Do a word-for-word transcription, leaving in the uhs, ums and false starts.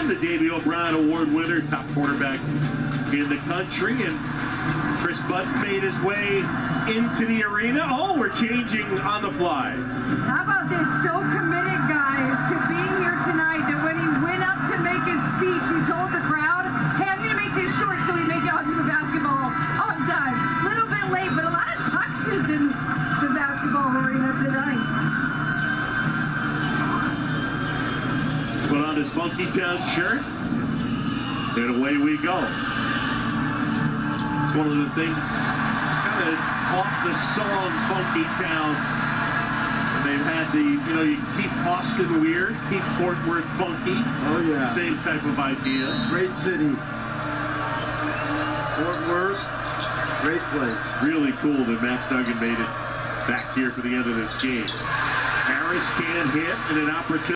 the Davey O'Brien Award winner, top quarterback in the country, and Chris Button made his way into the arena. Oh, we're changing on the fly. How about this? So committed, guys, to being here tonight that when he went up to make his speech, he told the crowd, hey, I'm going to make this short so we make it onto the basketball on time. A little bit late, but a lot of tuxes in the basketball arena tonight. Put on his Funky Town shirt, and away we go. It's one of the things kind of off the song Funky Town. And they've had the, you know, you keep Austin weird, keep Fort Worth funky. Oh, yeah. Same type of idea. Great city. Fort Worth, great place. Really cool that Max Duggan made it back here for the end of this game. Harris can't hit, and an opportunity.